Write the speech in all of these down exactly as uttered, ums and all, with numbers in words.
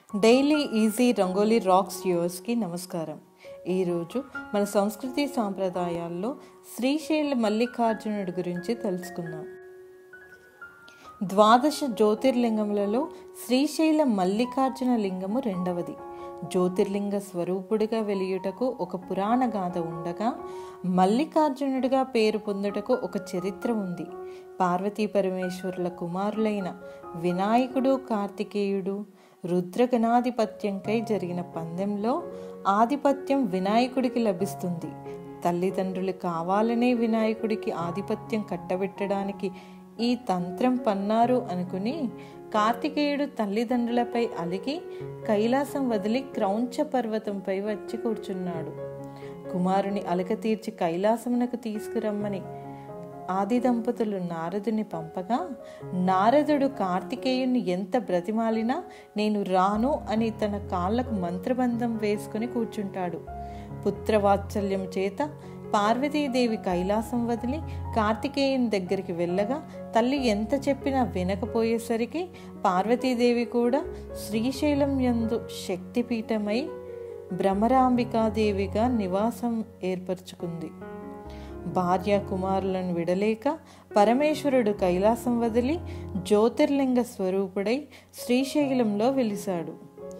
Daily easy rangoli racks వ్యూవర్స్కి నమస్కారం. ఈరోజు మన సంస్కృతి సాంప్రదాయాల్లో శ్రీశైల మల్లికార్జునుడి గురించి తెలుసుకుందాం. ద్వాదశ జ్యోతిర్లింగములలో శ్రీశైల మల్లికార్జున లింగము రెండవది. జ్యోతిర్లింగ స్వరూపుడిగా వెలియుటకు ఒక పురాణ గాథ ఉండగా, మల్లికార్జునుడిగా పేరు పొందుటకు ఒక చరిత్ర ఉంది. పార్వతీ పరమేశ్వరుల కుమారులైన వినాయకుడు, కార్తికేయుడు రుద్రగణాధిపత్యంకై జరిగిన పందెంలో ఆధిపత్యం వినాయకుడికి లభిస్తుంది. తల్లిదండ్రులు కావాలనే వినాయకుడికి ఆధిపత్యం కట్టబెట్టడానికి ఈ తంత్రం పన్నారు అనుకుని కార్తికేయుడు తల్లిదండ్రులపై అలిగి కైలాసం వదిలి క్రౌంచ పర్వతంపై వచ్చి కూర్చున్నాడు. కుమారుని అలక తీర్చి కైలాసమునకు తీసుకురమ్మని ఆది దంపతులు నారదుని పంపగా, నారదుడు కార్తికేయుని ఎంత బ్రతిమాలినా నేను రాను అని తన కాళ్లకు మంత్రబంధం వేసుకుని కూర్చుంటాడు. పుత్రవాత్సల్యం చేత పార్వతీదేవి కైలాసం వదిలి కార్తికేయుని దగ్గరికి వెళ్ళగా, తల్లి ఎంత చెప్పినా వినకపోయేసరికి పార్వతీదేవి కూడా శ్రీశైలం యందు శక్తిపీఠమై భ్రమరాంబికాదేవిగా నివాసం ఏర్పరచుకుంది. భార్య కుమారులను విడలేక పరమేశ్వరుడు కైలాసం వదిలి జ్యోతిర్లింగ స్వరూపుడై శ్రీశైలంలో వెలిశాడు.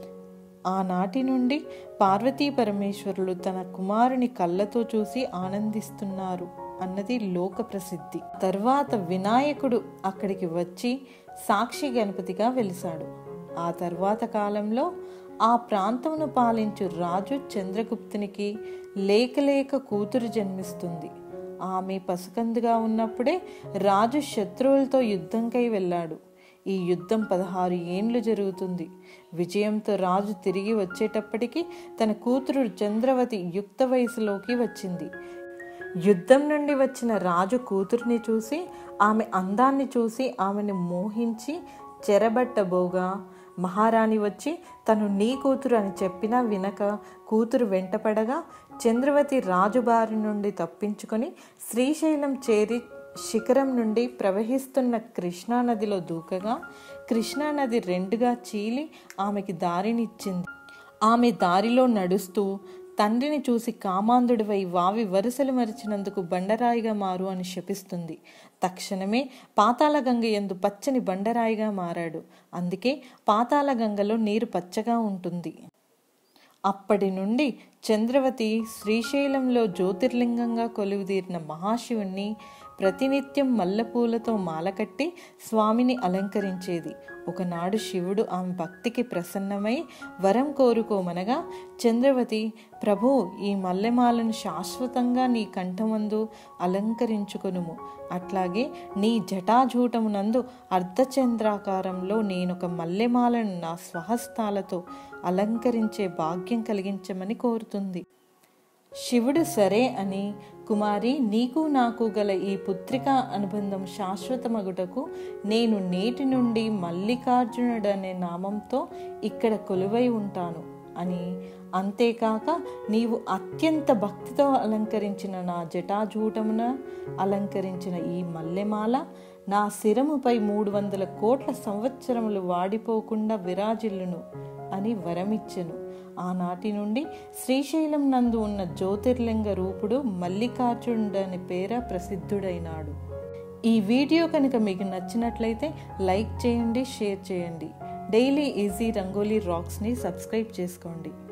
ఆనాటి నుండి పార్వతీ పరమేశ్వరులు తన కుమారుని కళ్ళతో చూసి ఆనందిస్తున్నారు అన్నది లోక ప్రసిద్ధి. తర్వాత వినాయకుడు అక్కడికి వచ్చి సాక్షి గణపతిగా వెలిశాడు. ఆ తర్వాత కాలంలో ఆ ప్రాంతమును పాలించు రాజు చంద్రగుప్తునికి లేకలేక కూతురు జన్మిస్తుంది. ఆమె పసికందుగా ఉన్నప్పుడే రాజు శత్రువులతో యుద్ధంకై వెళ్ళాడు. ఈ యుద్ధం పదహారు ఏండ్లు జరుగుతుంది. విజయంతో రాజు తిరిగి వచ్చేటప్పటికి తన కూతురు చంద్రవతి యుక్త వయసులోకి వచ్చింది. యుద్ధం నుండి వచ్చిన రాజు కూతుర్ని చూసి, ఆమె అందాన్ని చూసి ఆమెను మోహించి చెరబట్టబోగా, మహారాణి వచ్చి తను నీ కూతురు అని చెప్పినా వినక కూతురు వెంటపడగా, చంద్రవతి రాజుబారి నుండి తప్పించుకొని శ్రీశైలం చేరి శిఖరం నుండి ప్రవహిస్తున్న కృష్ణానదిలో దూకగా, కృష్ణానది రెండుగా చీలి ఆమెకి దారినిచ్చింది. ఆమె దారిలో నడుస్తూ తండ్రిని చూసి కామాంధుడివై వావి వరుసలు మరిచినందుకు బండరాయిగా మారు అని శపిస్తుంది. తక్షణమే పాతాళగంగ యందు పచ్చని బండరాయిగా మారాడు. అందుకే పాతాళగంగలో నీరు పచ్చగా ఉంటుంది. అప్పటి నుండి చంద్రవతి శ్రీశైలంలో జ్యోతిర్లింగంగా కొలువుదీరిన మహాశివుణ్ణి ప్రతినిత్యం మల్లెపూలతో మాలకట్టి స్వామిని అలంకరించేది. ఒకనాడు శివుడు ఆమె భక్తికి ప్రసన్నమై వరం కోరుకోమనగా, చంద్రవతి ప్రభు, ఈ మల్లెమాలను శాశ్వతంగా నీ కంఠమందు అలంకరించుకొనుము. అట్లాగే నీ జటాజూటమునందు అర్ధచంద్రాకారంలో నేనొక మల్లెమాలను నా స్వహస్తాలతో అలంకరించే భాగ్యం కలిగించమని కోరుతుంది. శివుడు సరే అని, కుమారి, నీకు నాకు గల ఈ పుత్రికా అనుబంధం శాశ్వతమగుటకు నేను నేటి నుండి మల్లికార్జునుడనే నామంతో ఇక్కడ కొలువై ఉంటాను అని, అంతేకాక నీవు అత్యంత భక్తితో అలంకరించిన నా జటాజూటమున అలంకరించిన ఈ మల్లెమాల నా శిరముపై మూడు వందల కోట్ల సంవత్సరములు వాడిపోకుండా విరాజిల్లును అని వరమిచ్చెను. ఆనాటి నుండి శ్రీశైలం నందు ఉన్న జ్యోతిర్లింగ రూపుడు మల్లికార్జునుడని పేర ప్రసిద్ధుడైనాడు. ఈ వీడియో కనుక మీకు నచ్చినట్లయితే లైక్ చేయండి, షేర్ చేయండి. డైలీ ఈజీ రంగోలీ రాక్స్ని సబ్స్క్రైబ్ చేసుకోండి.